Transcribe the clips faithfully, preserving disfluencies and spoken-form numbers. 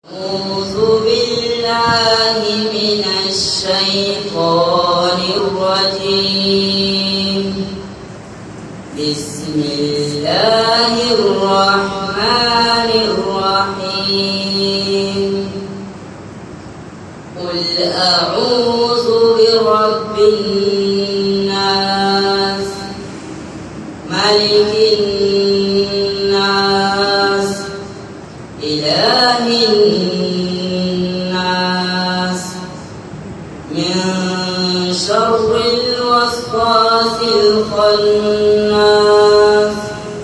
أعوذ بالله من الشيطان الرجيم. بسم الله الرحمن الرحيم. قل أعوذ برب الناس ملك الناس إله الناس من شر الوسواس الخناس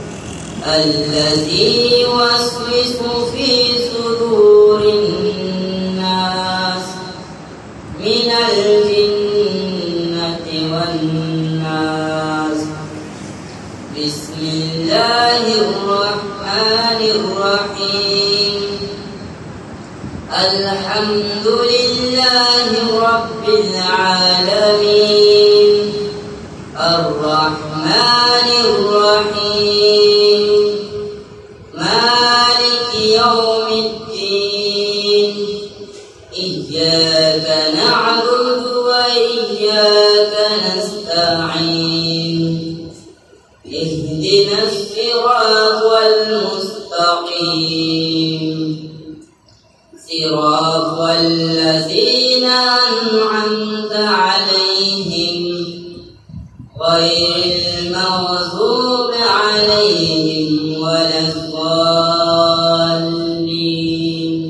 الذي يوسوس في صدور الناس من الجنة والناس. بسم الله الرحمن الرحيم. الحمد لله رب العالمين الرحمن الرحيم مالك يوم الدين. إياك نعبد وإياك نستعين. اهدنا الصراط المستقيم صراط الذين أنعمت عليهم غير المغضوب عليهم ولا الضالين.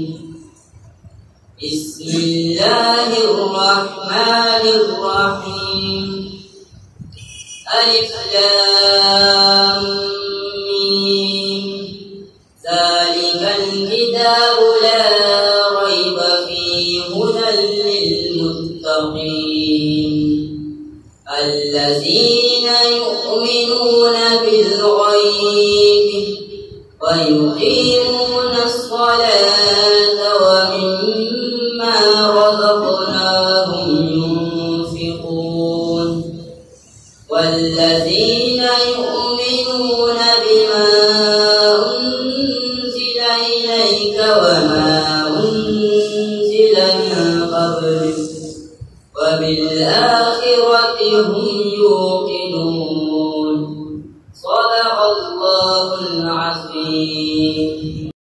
بسم الله الرحمن الرحيم. ألف لام ميم. ذلك الكتاب لا ريب فيه هدى للمتقين الذين يؤمنون بالغيب ويقيمون الصلاة ومما رزقناهم ينفقون والذين يؤمنون بما أنزل إليك وما أنزل من قبلك وبالآخرة هم يوقنون. صدق الله العظيم.